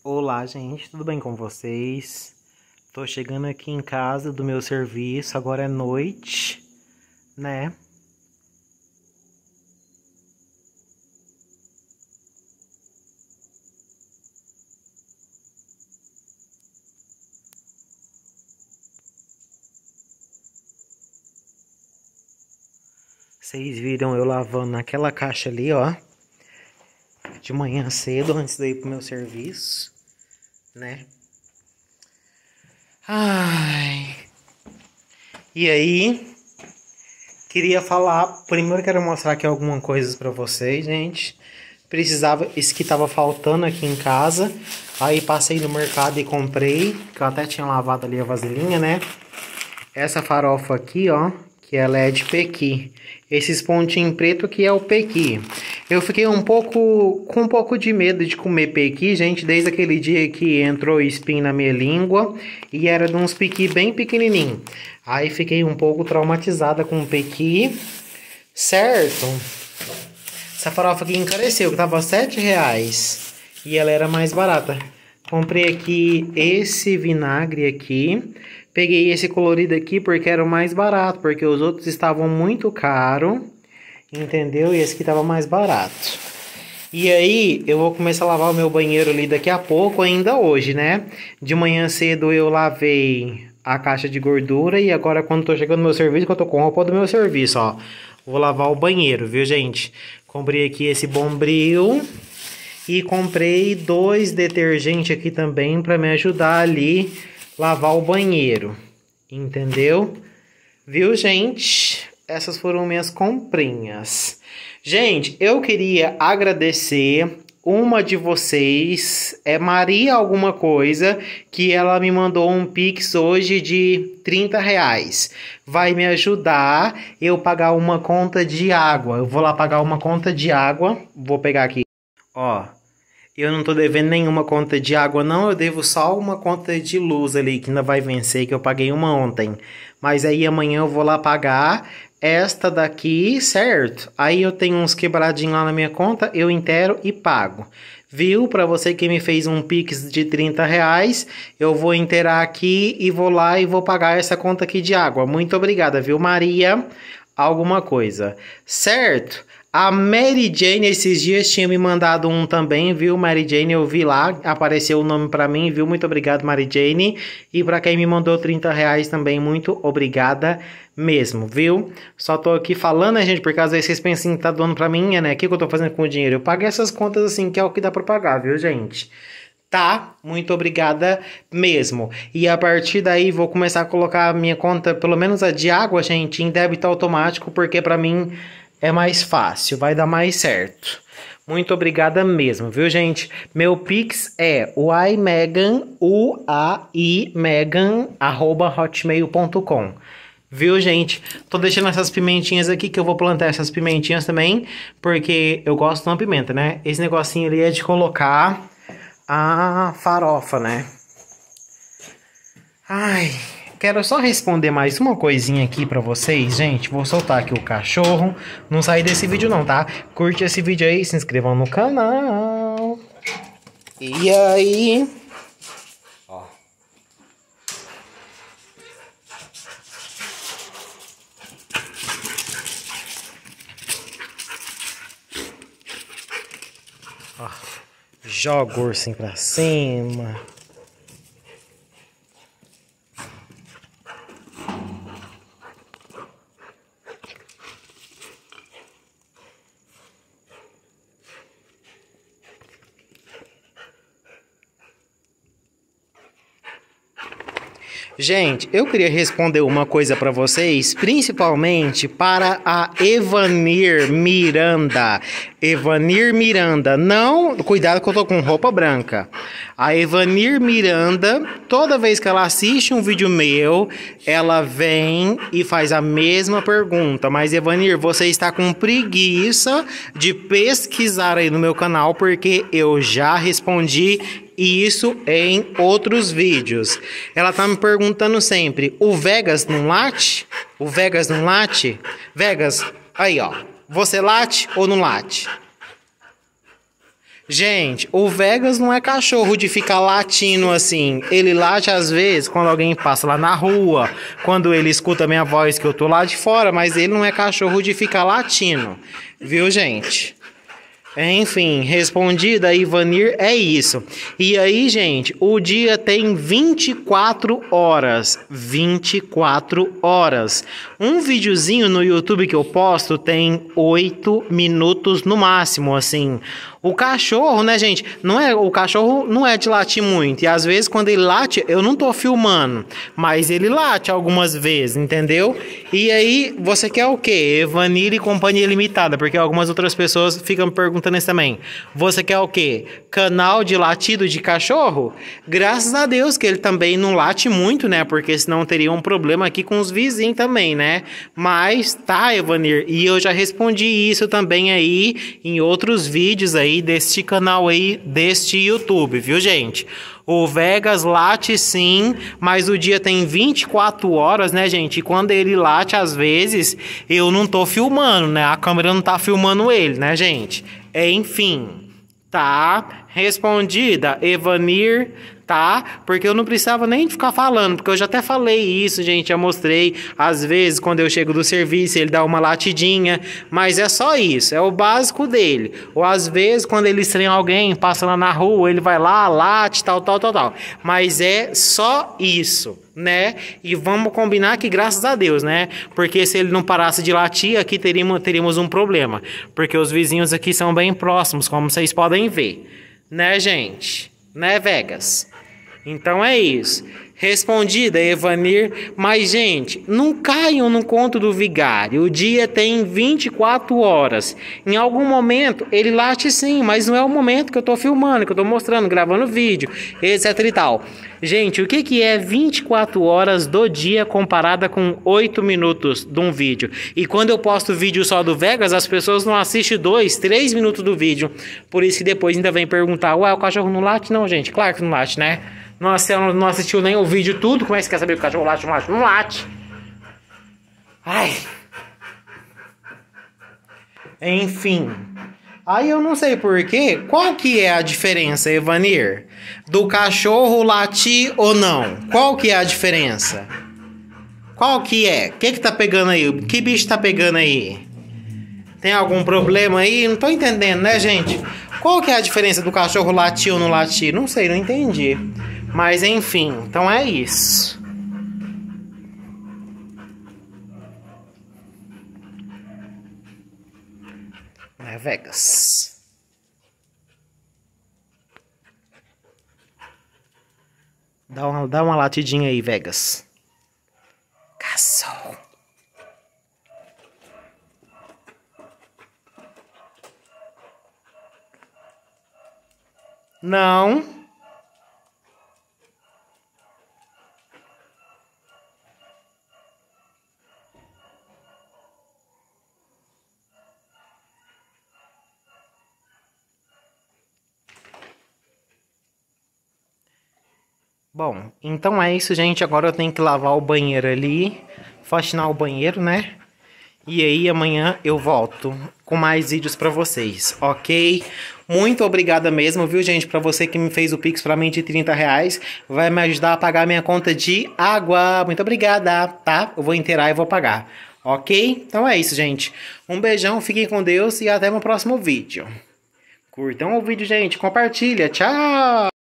Olá, gente, tudo bem com vocês? Tô chegando aqui em casa do meu serviço, agora é noite, né? Vocês viram eu lavando naquela caixa ali, ó, de manhã cedo, antes de ir pro meu serviço, né? Ai, e aí, queria falar, primeiro quero mostrar aqui algumas coisas pra vocês, gente. Precisava, isso que tava faltando aqui em casa. Aí passei no mercado e comprei, que eu até tinha lavado ali a vasilhinha, né? Essa farofa aqui, ó, que ela é de pequi. Esses pontinhos preto que é o pequi. Eu fiquei com um pouco de medo de comer pequi, gente, desde aquele dia que entrou espinho na minha língua e era de uns pequi bem pequenininho. Aí fiquei um pouco traumatizada com o pequi, certo? Essa farofa aqui encareceu, que tava R$7 e ela era mais barata. Comprei aqui esse vinagre aqui. Peguei esse colorido aqui porque era o mais barato, porque os outros estavam muito caros, entendeu? E esse aqui tava mais barato. E aí, eu vou começar a lavar o meu banheiro ali daqui a pouco, ainda hoje, né? De manhã cedo eu lavei a caixa de gordura e agora quando tô chegando no meu serviço, que eu tô com roupa do meu serviço, ó. Vou lavar o banheiro, viu, gente? Comprei aqui esse Bombril e comprei 2 detergentes aqui também para me ajudar ali lavar o banheiro, entendeu? Viu, gente? Essas foram minhas comprinhas. Gente, eu queria agradecer uma de vocês, é Maria alguma coisa, que ela me mandou um Pix hoje de R$30. Vai me ajudar eu pagar uma conta de água. Eu vou lá pagar uma conta de água. Vou pegar aqui. Ó, eu não tô devendo nenhuma conta de água, não. Eu devo só uma conta de luz ali, que ainda vai vencer, que eu paguei uma ontem. Mas aí amanhã eu vou lá pagar esta daqui, certo? Aí eu tenho uns quebradinhos lá na minha conta, eu inteiro e pago. Viu? Para você que me fez um Pix de R$30, eu vou inteirar aqui e vou lá e vou pagar essa conta aqui de água. Muito obrigada, viu, Maria? Alguma coisa. Certo? A Mary Jane esses dias tinha me mandado um também, viu? Mary Jane, eu vi lá, apareceu o nome pra mim, viu? Muito obrigado, Mary Jane. E pra quem me mandou R$30 também, muito obrigada mesmo, viu? Só tô aqui falando, né, gente? Porque às vezes vocês pensam que tá doando pra mim, né? O que eu tô fazendo com o dinheiro? Eu paguei essas contas assim, que é o que dá pra pagar, viu, gente? Tá? Muito obrigada mesmo. E a partir daí vou começar a colocar a minha conta, pelo menos a de água, gente, em débito automático, porque pra mim é mais fácil, vai dar mais certo. Muito obrigada mesmo, viu, gente? Meu Pix é uaimegan@hotmail.com. Viu, gente? Tô deixando essas pimentinhas aqui, que eu vou plantar essas pimentinhas também, porque eu gosto de uma pimenta, né? Esse negocinho ali é de colocar a farofa, né? Ai, quero só responder mais uma coisinha aqui pra vocês, gente. Vou soltar aqui o cachorro. Não sair desse vídeo não, tá? Curte esse vídeo aí, se inscrevam no canal. E aí... Ó. Ó. Joga o ursinho pra cima. Gente, eu queria responder uma coisa para vocês, principalmente para a Evanir Miranda. Evanir Miranda, não, cuidado que eu tô com roupa branca. A Evanir Miranda, toda vez que ela assiste um vídeo meu, ela vem e faz a mesma pergunta. Mas Evanir, você está com preguiça de pesquisar aí no meu canal, porque eu já respondi isso em outros vídeos. Ela tá me perguntando sempre: o Vegas não late? O Vegas não late? Vegas, aí ó, você late ou não late? Gente, o Vegas não é cachorro de ficar latindo assim. Ele late às vezes quando alguém passa lá na rua, quando ele escuta a minha voz que eu tô lá de fora, mas ele não é cachorro de ficar latindo. Viu, gente? Enfim, respondida, Ivanir, é isso. E aí, gente, o dia tem 24 horas. 24 horas. Um videozinho no YouTube que eu posto tem 8 minutos no máximo, assim. O cachorro, né, gente? O cachorro não é de latir muito. E às vezes, quando ele late, eu não tô filmando. Mas ele late algumas vezes, entendeu? E aí, você quer o quê? Evanir e Companhia Limitada. Porque algumas outras pessoas ficam me perguntando isso também. Você quer o quê? Canal de latido de cachorro? Graças a Deus que ele também não late muito, né? Porque senão teria um problema aqui com os vizinhos também, né? Mas tá, Evanir. E eu já respondi isso também aí em outros vídeos aí deste canal aí, deste YouTube, viu, gente? O Vegas late sim, mas o dia tem 24 horas, né, gente? E quando ele late, às vezes, eu não tô filmando, né? A câmera não tá filmando ele, né, gente? Enfim, tá? Respondida, Evanir, tá? Porque eu não precisava nem ficar falando, porque eu já até falei isso, gente, já mostrei. Às vezes, quando eu chego do serviço, ele dá uma latidinha, mas é só isso, é o básico dele. Ou às vezes, quando ele estranha alguém, passa lá na rua, ele vai lá, late, tal. Mas é só isso, né? E vamos combinar que graças a Deus, né? Porque se ele não parasse de latir, aqui teríamos um problema. Porque os vizinhos aqui são bem próximos, como vocês podem ver. Né, gente? Né, Vegas? Então é isso. Respondida, Evanir. Mas, gente, não caiam no conto do vigário. O dia tem 24 horas. Em algum momento, ele late sim, mas não é o momento que eu tô filmando, que eu tô mostrando, gravando vídeo, etc e tal. Gente, o que é 24 horas do dia comparada com 8 minutos de um vídeo? E quando eu posto vídeo só do Vegas, as pessoas não assistem 2, 3 minutos do vídeo. Por isso que depois ainda vem perguntar, ué, o cachorro não late? Não, gente, claro que não late, né? Nossa, você não assistiu nem o vídeo tudo, como é que você quer saber que o cachorro late ou não late? Não late. Ai. Enfim. Aí eu não sei porquê. Qual que é a diferença, Evanir? Do cachorro latir ou não? Qual que é a diferença? Qual que é? O que tá pegando aí? Que bicho tá pegando aí? Tem algum problema aí? Não tô entendendo, né, gente? Qual que é a diferença do cachorro latir ou não latir? Não sei, não entendi. Mas enfim, então é isso. É Vegas. Dá uma latidinha aí, Vegas. Cachorro. Não. Bom, então é isso, gente. Agora eu tenho que lavar o banheiro ali, faxinar o banheiro, né? E aí amanhã eu volto com mais vídeos pra vocês, ok? Muito obrigada mesmo, viu, gente? Pra você que me fez o Pix pra mim de R$30, vai me ajudar a pagar minha conta de água. Muito obrigada, tá? Eu vou inteirar e vou pagar, ok? Então é isso, gente. Um beijão, fiquem com Deus e até no próximo vídeo. Curtam o vídeo, gente. Compartilha. Tchau!